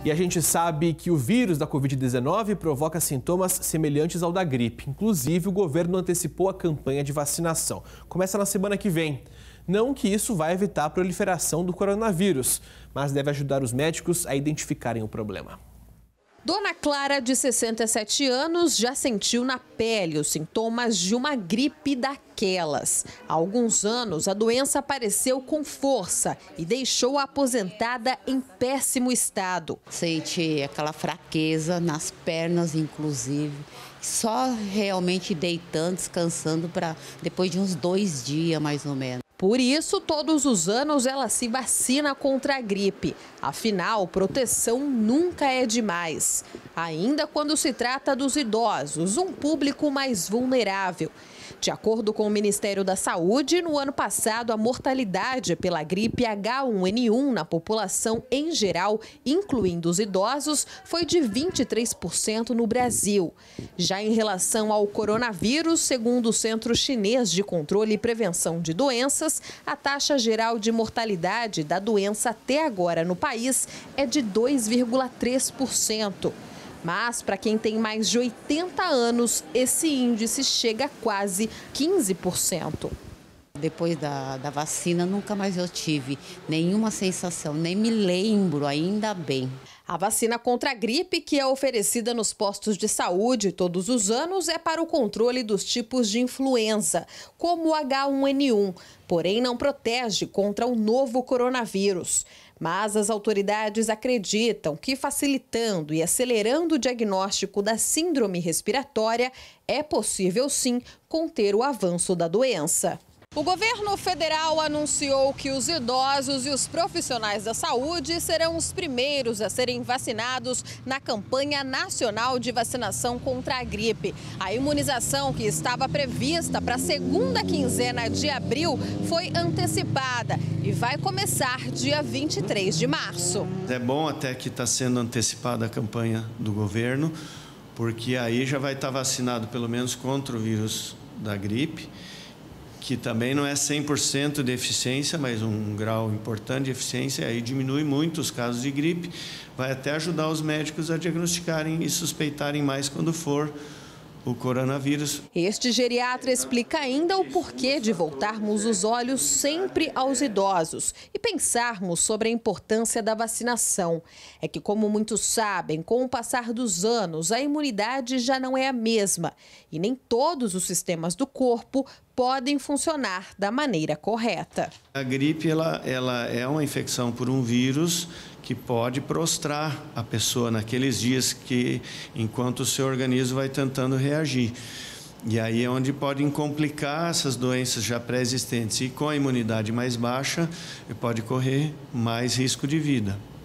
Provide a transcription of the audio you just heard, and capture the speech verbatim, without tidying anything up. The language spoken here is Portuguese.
E a gente sabe que o vírus da covid dezenove provoca sintomas semelhantes ao da gripe. Inclusive, o governo antecipou a campanha de vacinação. Começa na semana que vem. Não que isso vai evitar a proliferação do coronavírus, mas deve ajudar os médicos a identificarem o problema. Dona Clara, de sessenta e sete anos, já sentiu na pele os sintomas de uma gripe daquelas. Há alguns anos, a doença apareceu com força e deixou-a aposentada em péssimo estado. Senti aquela fraqueza nas pernas, inclusive. Só realmente deitando, descansando, para depois de uns dois dias, mais ou menos. Por isso, todos os anos ela se vacina contra a gripe. Afinal, proteção nunca é demais. Ainda quando se trata dos idosos, um público mais vulnerável. De acordo com o Ministério da Saúde, no ano passado, a mortalidade pela gripe H um N um na população em geral, incluindo os idosos, foi de vinte e três por cento no Brasil. Já em relação ao coronavírus, segundo o Centro Chinês de Controle e Prevenção de Doenças, a taxa geral de mortalidade da doença até agora no país é de dois vírgula três por cento. Mas, para quem tem mais de oitenta anos, esse índice chega a quase quinze por cento. Depois da, da vacina, nunca mais eu tive nenhuma sensação, nem me lembro, ainda bem. A vacina contra a gripe, que é oferecida nos postos de saúde todos os anos, é para o controle dos tipos de influenza, como o H um N um, porém não protege contra o novo coronavírus. Mas as autoridades acreditam que, facilitando e acelerando o diagnóstico da síndrome respiratória, é possível sim conter o avanço da doença. O governo federal anunciou que os idosos e os profissionais da saúde serão os primeiros a serem vacinados na campanha nacional de vacinação contra a gripe. A imunização, que estava prevista para a segunda quinzena de abril, foi antecipada e vai começar dia vinte e três de março. É bom até que está sendo antecipada a campanha do governo, porque aí já vai estar vacinado pelo menos contra o vírus da gripe, que também não é cem por cento de eficiência, mas um grau importante de eficiência, aí diminui muito os casos de gripe, vai até ajudar os médicos a diagnosticarem e suspeitarem mais quando for o coronavírus. Este geriatra explica ainda o porquê de voltarmos os olhos sempre aos idosos e pensarmos sobre a importância da vacinação. É que, como muitos sabem, com o passar dos anos, a imunidade já não é a mesma e nem todos os sistemas do corpo podem funcionar da maneira correta. A gripe ela, ela é uma infecção por um vírus que pode prostrar a pessoa naqueles dias que, enquanto o seu organismo vai tentando reagir. E aí é onde podem complicar essas doenças já pré-existentes. E com a imunidade mais baixa, pode correr mais risco de vida.